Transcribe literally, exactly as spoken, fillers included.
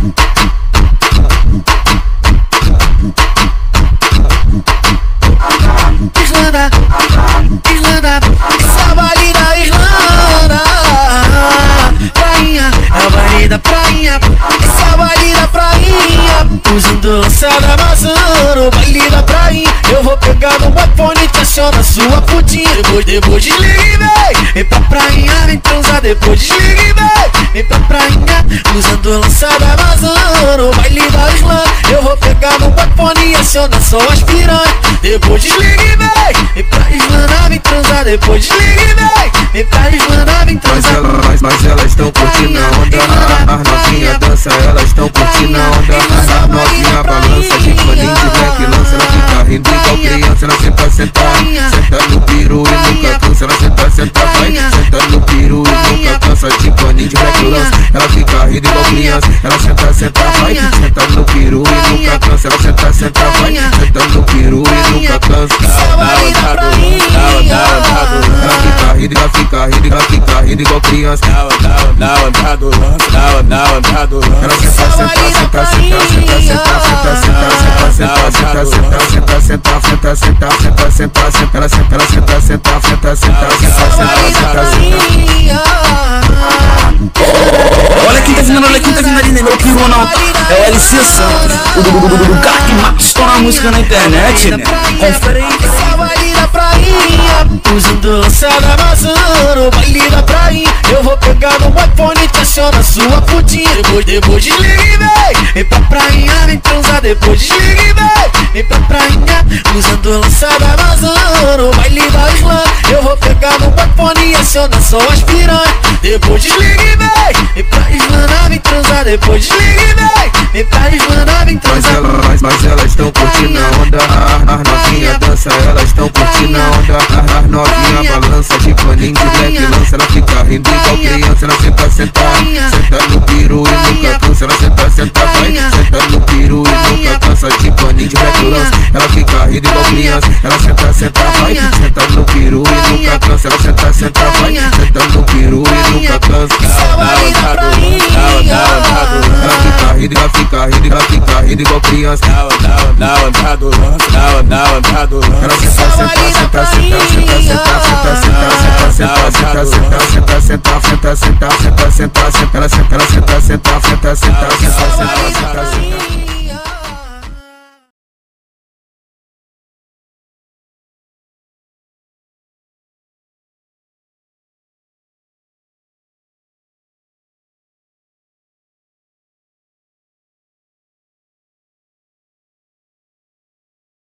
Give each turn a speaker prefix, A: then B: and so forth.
A: Irlanda, Irlanda, essa baile da Irlanda. Prainha, é o baile da prainha, essa baile da prainha. Usando lançada Amazônia, o baile da prainha. Eu vou pegar no iPhone e te aciona sua putinha. Depois, depois desliga e vem, vem pra prainha, vem transar. Depois desliga e vem, vem pra prainha. Usando lançada Amazônia, o baile da Irlanda. Eu vou pegar no iPhone e aciona só as piranhas. Depois desliga e vem, vem pra Irlanda, vem transar. Depois desliga e vem, vem pra Irlanda, vem transar.
B: Mas, ela, mas, mas elas estão curtindo a onda. As novinhas dança, elas estão curtindo a onda. As novinhas balança de paninho de black lança. Ela fica rindo igual criança. Ela senta, senta, senta no piru e nunca cansa. Ela senta, senta, vai, senta no piru e nunca cansa. De paninho de black lança. Ela fica rindo igual criança. Ela senta, senta, vai, senta no piru e nunca cansa. Ela senta, senta, vai, senta no piru e nunca cansa. Ela fica rindo, ela fica rindo, ela fica rindo igual criança.
C: Na onda do lance, na onda do lance.
B: Ela senta, senta, senta, senta, senta, senta, senta, senta, senta, senta, senta, senta, senta, senta, senta, senta, ela senta, ela senta, senta, senta, senta, senta, senta, senta.
D: Olha quem tá vindo, olha quem tá vindo ali, né? Meu piru não tá. É o L C Santos, o cara que mais estoura a música na internet, né? Confere aí.
A: Essa baile da prainha, usando lançada Amazônia, o baile da prainha. Eu vou pegar no iPhone e te aciona sua putinha. Depois, depois desliga e vem, vem pra prainha, vem transar. Depois desliga e vem, vem pra prainha. Usando lançada Amazônia, o baile da Irlanda. Eu vou pegar no iPhone e aciona só as piranhas. Depois desliga e vem, vem pra Irlanda, vem transar. Depois desliga e vem, vem pra Irlanda, vem
B: Mas,
A: transar.
B: ela, mas, mas elas estão curtindo a onda. As novinhas dança, elas estão curtindo a onda. As novinhas balança de paninho de black lança. Ela fica rindo igual criança. Ela senta, senta, senta no piru e nunca cansa. Ela senta, senta, vai, senta no piru e nunca cansa. De paninho de black lança. Ela fica rindo igual criança. Ela senta, senta, vai, senta no piru e nunca cansa. Ela senta, senta, vai, senta no piru e nunca cansa. Ela fica rindo, ela fica rindo, ela fica rindo igual criança.
C: Na onda do lance, na onda do lance.
B: Ela senta, senta, senta, senta, senta, senta, senta, senta, senta, senta, senta, senta, senta, senta, senta, senta, senta, senta, ela senta, ela senta, senta, senta, senta,